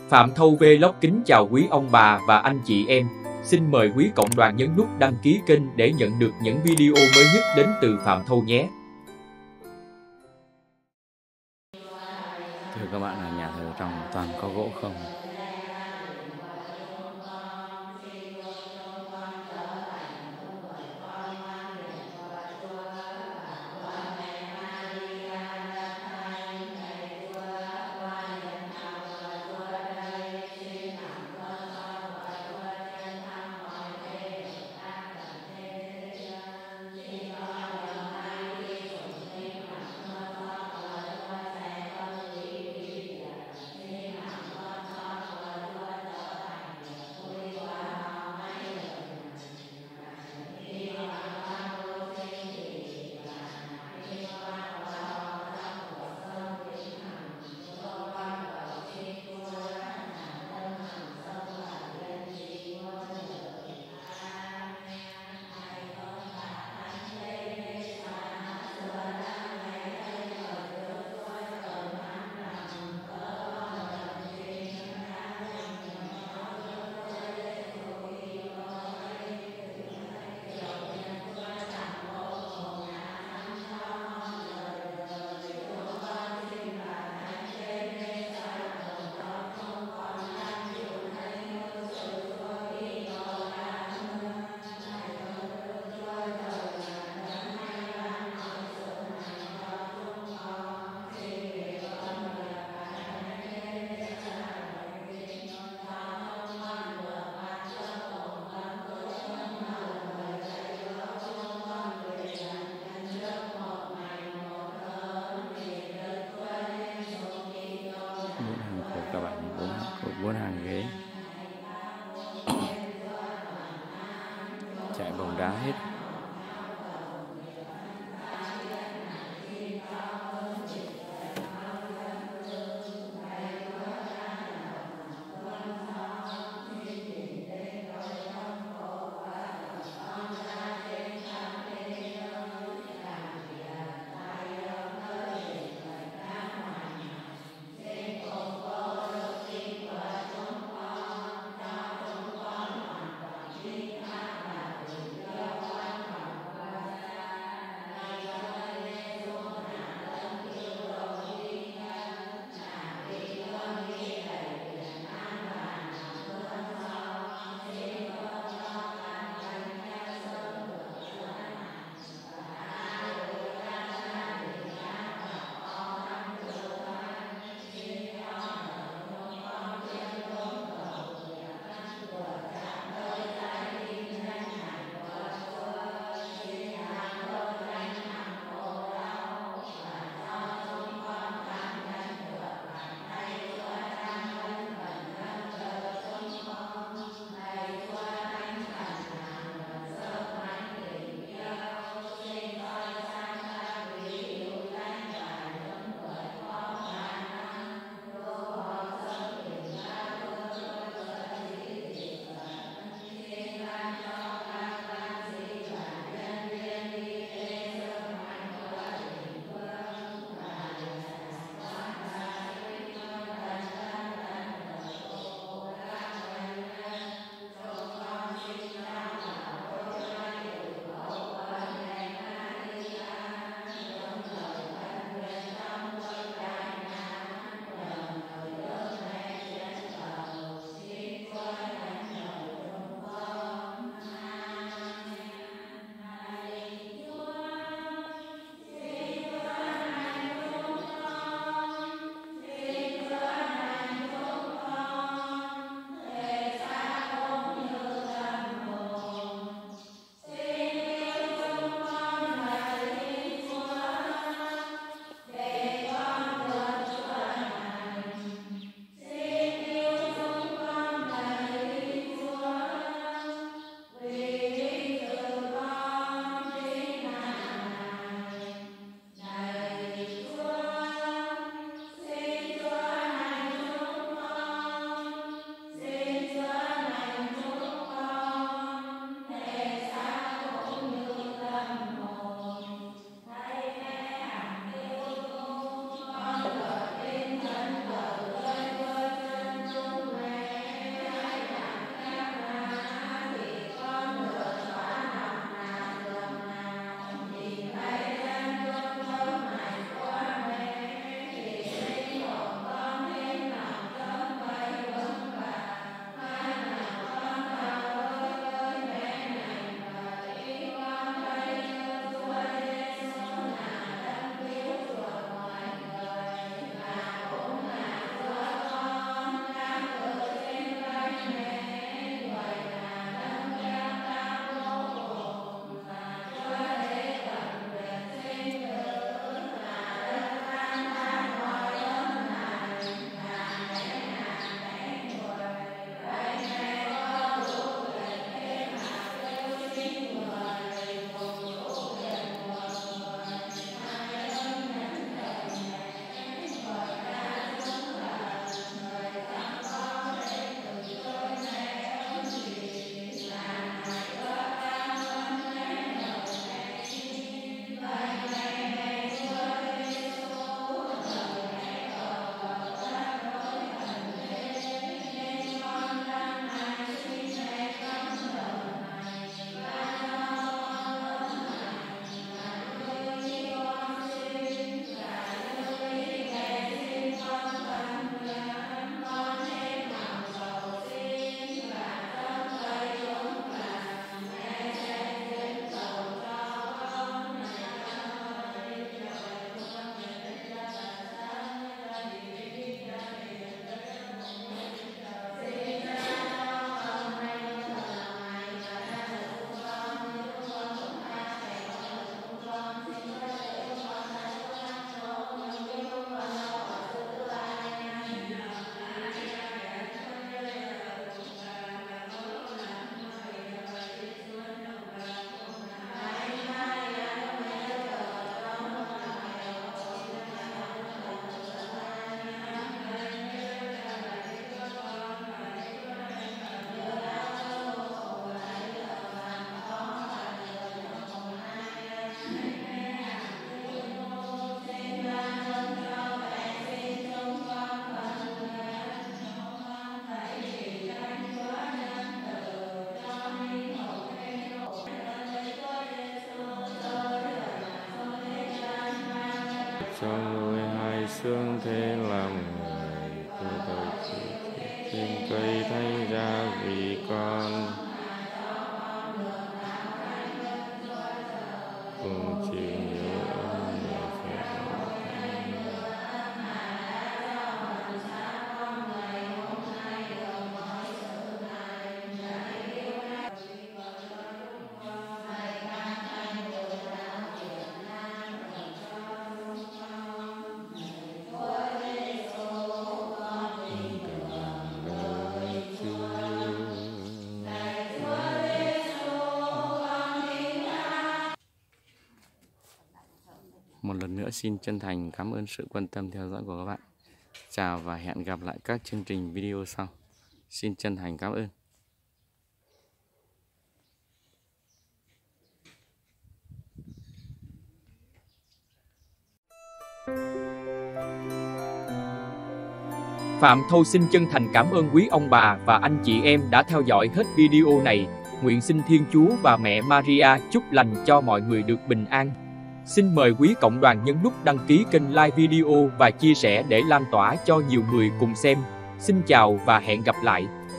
Phạm Thâu Vlog kính chào quý ông bà và anh chị em. Xin mời quý cộng đoàn nhấn nút đăng ký kênh để nhận được những video mới nhất đến từ Phạm Thâu nhé. Thưa các bạn, là nhà thờ trong toàn có gỗ không. cho nuôi hai xương thế làm người, từ đời chỉ trên cây thay ra vì con. Cùng chịu nhớ ơn người phải. Một lần nữa xin chân thành cảm ơn sự quan tâm theo dõi của các bạn. Chào và hẹn gặp lại các chương trình video sau. Xin chân thành cảm ơn. Phạm Thâu xin chân thành cảm ơn quý ông bà và anh chị em đã theo dõi hết video này. Nguyện xin Thiên Chúa và mẹ Maria chúc lành cho mọi người được bình an. Xin mời quý cộng đoàn nhấn nút đăng ký kênh, like video và chia sẻ để lan tỏa cho nhiều người cùng xem. Xin chào và hẹn gặp lại.